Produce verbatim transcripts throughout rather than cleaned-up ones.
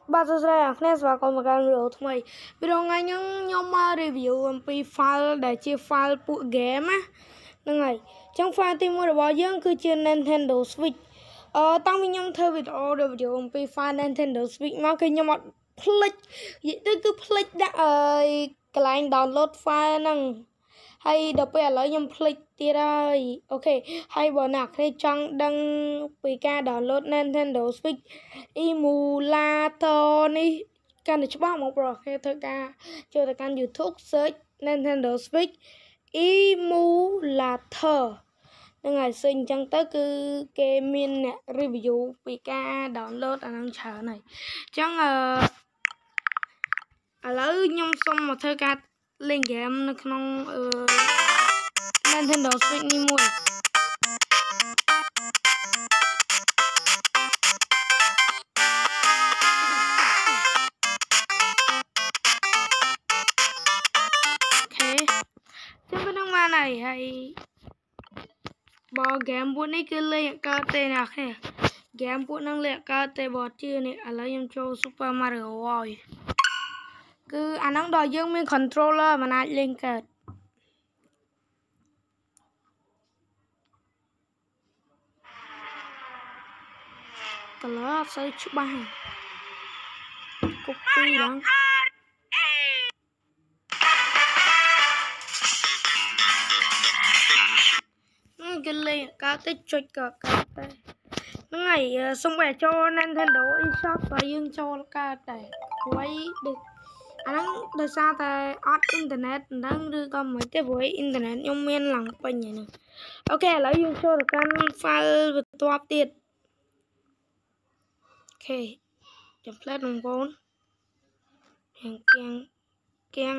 បាទសួស្តីអ្នកគ្នាស្វាគមន៍មកកាន់វីដេអូថ្មីវីដេអូថ្ងៃនេះខ្ញុំមក review អំពី file ដែលជា file ពួក game ណាហ្នឹងហើយអញ្ចឹង file ទីមួយរបស់យើងគឺជា Nintendo Switch អឺតាំងពីខ្ញុំធ្វើវីដេអូ review អំពី file Nintendo Switch មកគឺខ្ញុំអត់ភ្លេចនិយាយទៅគឺភ្លេចដាក់អើយកន្លែង download file ហ្នឹងហើយដល់ពេលឥឡូវខ្ញុំភ្លេចទៀតហើយអូខេហើយបើអ្នកគ្នាចង់ដឹងពីការ download Nintendo Switch emulator នេះកាន់តែច្បាស់មកប្រុសគេធ្វើការចូលទៅកាន់ YouTube search Nintendo Switch emulator ហ្នឹងហើយសេអញ្ចឹងទៅគឺគេមានអ្នក review ពីការ download អាហ្នឹងច្រើនហើយអញ្ចឹងអឺឥឡូវខ្ញុំសូមមកធ្វើការលេង game នៅក្នុងអឺ Nintendo Switch នេះមួយហើយហើយបើ game ពួកនេះគឺលេងអត់កើតទេអ្នកគ្នា game ពួកហ្នឹងលេងអត់កើតទេបើជឿនេះឥឡូវខ្ញុំចូល Super Mario ហើយគឺអាហ្នឹងដល់យើងមាន controller មិនអាចលេងកើត color អត់សូវច្បាស់ copy ហ្នឹងគេលេងកើតទៅចុចក៏កើតដែរហ្នឹងហើយសូមឲ្យចូល Nintendo eShop បើយើងចូលកើតដែរព្រោះដូចអាហ្នឹងដោយសារតែអត់អ៊ីនធឺណិតហ្នឹងឬក៏មិនទេព្រោះអ៊ីនធឺណិតខ្ញុំមានឡើងពេញហ្នឹងអូខេឥឡូវយើងចូលទៅកាន់ file បន្ទាប់ទៀតអូខេចាំផ្លែតបងប្អូនគៀងគៀងគៀង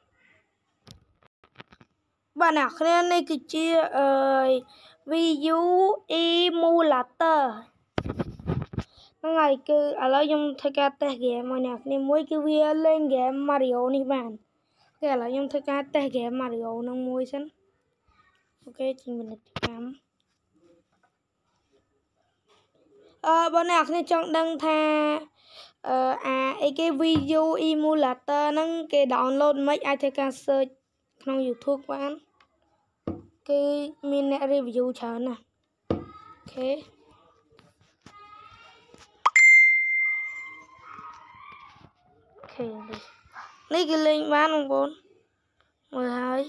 បាទអ្នកគ្នានេះគឺជាអឺ Wii U emulator ហ្នឹងហើយគឺឥឡូវខ្ញុំធ្វើការតេស្ត game មកអ្នកគ្នាមួយគឺវាលេង game Mario នេះបានអូខេឥឡូវខ្ញុំធ្វើការតេស្ត game Mario ហ្នឹងមួយសិនអូខេជាងវិនិច្ឆ័យកម្មអឺបើអ្នកគ្នាចង់ដឹងថាអឺអាអីគេ Wii U emulator ហ្នឹងគេ download មិនអាចធ្វើការ search ក្នុង YouTube បានគឺមានអ្នក review ច្រើនណាស់អូខេអូខេនេះគឺលេងបានបងប្អូនមើលហើយ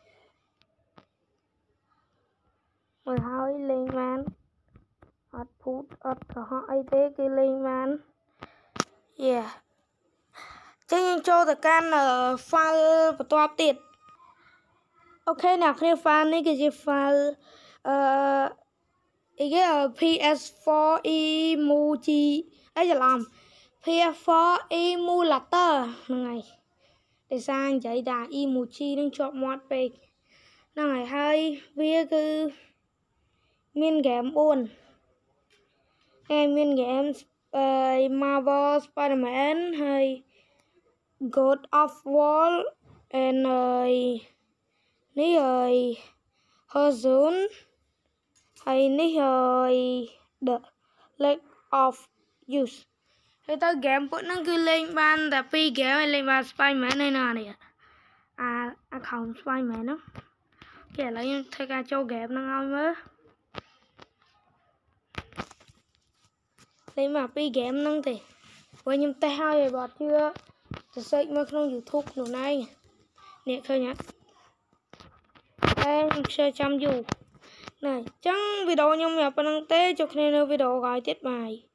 មើលហើយលេងបានអត់ភូតអត់កុហកអីទេគឺលេងបានយេចឹងយើងចូលទៅកាន់ file បន្ទាប់ទៀតអូខេអ្នកគ្នា file នេះគឺជា file អឺអីគេ P S four emoji អីច្រឡំ P S four emulator ហ្នឹងហើយដោយសារនិយាយថា emoji នឹងជាប់មាត់ពេកហ្នឹងហើយហើយវាគឺមាន game four ហើយមាន game អឺ Marvel Spider-Man ហើយ God of War and នេះហើយ Horizon ហើយនេះហើយ The Lake of Use ហើយទៅ game ពួកហ្នឹងគឺលេងបានតែពីរ game ហើយលេងបាន Spider-Man ហើយណានេះអា account Spider-Man ហ្នឹងគេឥឡូវខ្ញុំធ្វើការចូល game ហ្នឹងឲ្យមើលលេងមកពីរ game ហ្នឹងទេព្រោះខ្ញុំតេស្តហើយបើអត់ជឿទៅ search មើលក្នុង YouTube ខ្លួនឯងនេះឃើញអត់តែខ្ញុំខ្ជិលចាំយូរណែអញ្ចឹងវីដេអូខ្ញុំវាប៉ុណ្្នឹងទេជួបគ្នានៅវីដេអូក្រោយទៀតបាយ